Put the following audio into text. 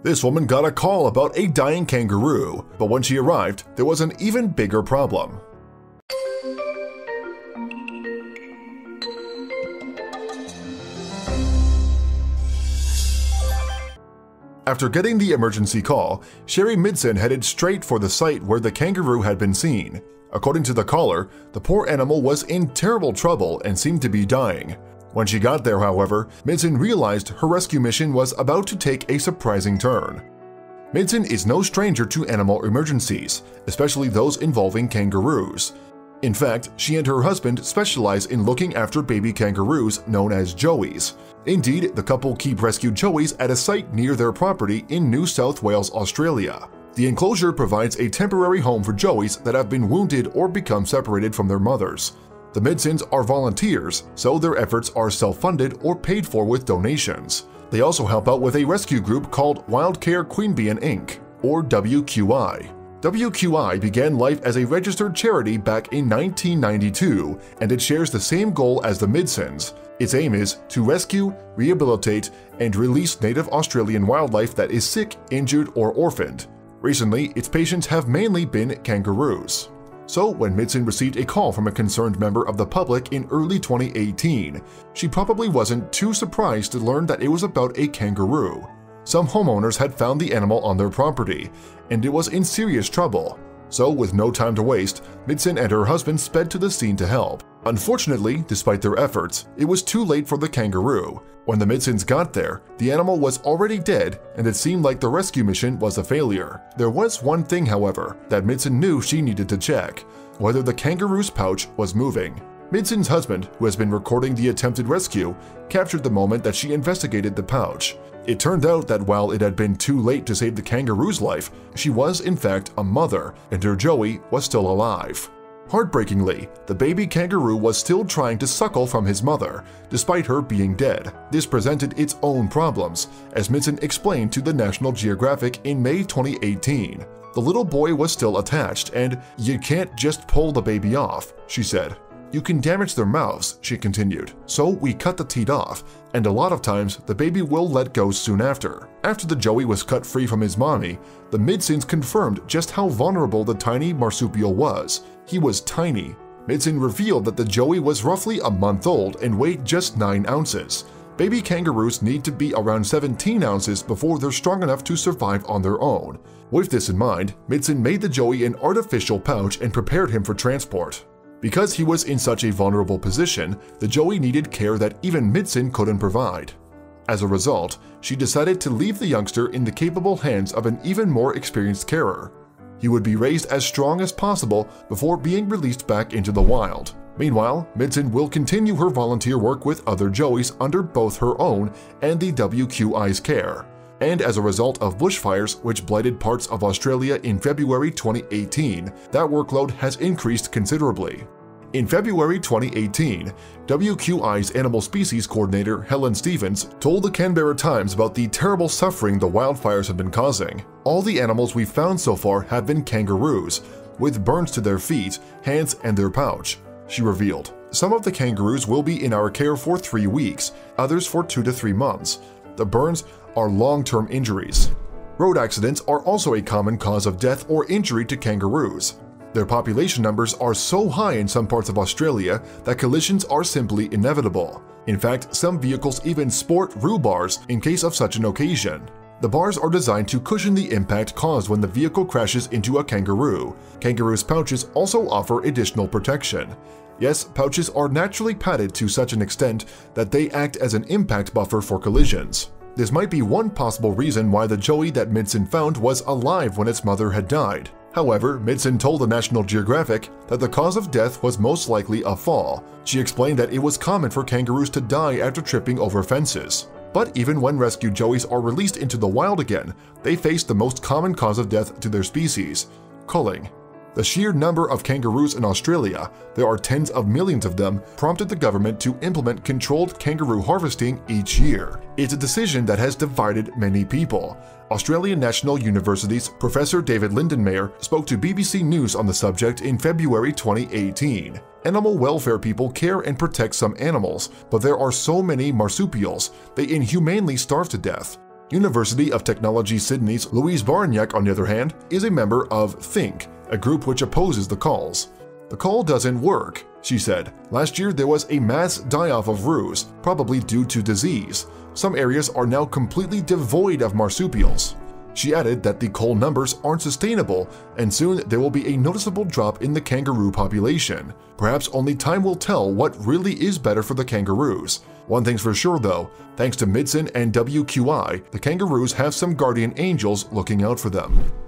This woman got a call about a dying kangaroo, but when she arrived, there was an even bigger problem. After getting the emergency call, Sherry Midson headed straight for the site where the kangaroo had been seen. According to the caller, the poor animal was in terrible trouble and seemed to be dying. When she got there, however, Midson realized her rescue mission was about to take a surprising turn. Midson is no stranger to animal emergencies, especially those involving kangaroos. In fact, she and her husband specialize in looking after baby kangaroos known as joeys. Indeed, the couple keep rescued joeys at a site near their property in New South Wales, Australia. The enclosure provides a temporary home for joeys that have been wounded or become separated from their mothers. The Midsons are volunteers, so their efforts are self-funded or paid for with donations. They also help out with a rescue group called Wildcare Queanbeyan Inc., or WQI. WQI began life as a registered charity back in 1992, and it shares the same goal as the Midsons. Its aim is to rescue, rehabilitate, and release native Australian wildlife that is sick, injured, or orphaned. Recently, its patients have mainly been kangaroos. So, when Midson received a call from a concerned member of the public in early 2018, she probably wasn't too surprised to learn that it was about a kangaroo. Some homeowners had found the animal on their property, and it was in serious trouble. So, with no time to waste, Midson and her husband sped to the scene to help. Unfortunately, despite their efforts, it was too late for the kangaroo. When the Midsons got there, the animal was already dead, and it seemed like the rescue mission was a failure. There was one thing, however, that Midson knew she needed to check: whether the kangaroo's pouch was moving. Midson's husband, who has been recording the attempted rescue, captured the moment that she investigated the pouch. It turned out that while it had been too late to save the kangaroo's life, she was in fact a mother, and her joey was still alive. Heartbreakingly, the baby kangaroo was still trying to suckle from his mother, despite her being dead. This presented its own problems, as Midson explained to the National Geographic in May 2018. The little boy was still attached, and "you can't just pull the baby off," she said. "You can damage their mouths," she continued, "so we cut the teat off, and a lot of times the baby will let go soon after." After the joey was cut free from his mommy, the Midsons confirmed just how vulnerable the tiny marsupial was. He was tiny. Midson revealed that the joey was roughly a month old and weighed just 9 ounces. Baby kangaroos need to be around 17 ounces before they're strong enough to survive on their own. With this in mind, Midson made the joey an artificial pouch and prepared him for transport. Because he was in such a vulnerable position, the joey needed care that even Midson couldn't provide. As a result, she decided to leave the youngster in the capable hands of an even more experienced carer. He would be raised as strong as possible before being released back into the wild. Meanwhile, Midson will continue her volunteer work with other joeys under both her own and the WQI's care. And as a result of bushfires which blighted parts of Australia in February 2018, that workload has increased considerably. In February 2018, WQI's Animal Species Coordinator Helen Stevens told the Canberra Times about the terrible suffering the wildfires have been causing. "All the animals we've found so far have been kangaroos, with burns to their feet, hands, and their pouch," she revealed. "Some of the kangaroos will be in our care for 3 weeks, others for 2 to 3 months. The burns are long-term injuries." Road accidents are also a common cause of death or injury to kangaroos. Their population numbers are so high in some parts of Australia that collisions are simply inevitable. In fact, some vehicles even sport roo bars in case of such an occasion. The bars are designed to cushion the impact caused when the vehicle crashes into a kangaroo. Kangaroos' pouches also offer additional protection. Yes, pouches are naturally padded to such an extent that they act as an impact buffer for collisions. This might be one possible reason why the joey that Midson found was alive when its mother had died. However, Midson told the National Geographic that the cause of death was most likely a fall. She explained that it was common for kangaroos to die after tripping over fences. But even when rescued joeys are released into the wild again, they face the most common cause of death to their species: culling. The sheer number of kangaroos in Australia, there are tens of millions of them, prompted the government to implement controlled kangaroo harvesting each year. It's a decision that has divided many people. Australian National University's Professor David Lindenmayer spoke to BBC News on the subject in February 2018. Animal welfare people care and protect some animals, but there are so many marsupials, they inhumanely starve to death. University of Technology Sydney's Louise Barniak, on the other hand, is a member of Think, a group which opposes the calls. "The call doesn't work," she said. "Last year there was a mass die-off of roos, probably due to disease. Some areas are now completely devoid of marsupials." She added that the cull numbers aren't sustainable, and soon there will be a noticeable drop in the kangaroo population. Perhaps only time will tell what really is better for the kangaroos. One thing's for sure though, thanks to Midson and WQI, the kangaroos have some guardian angels looking out for them.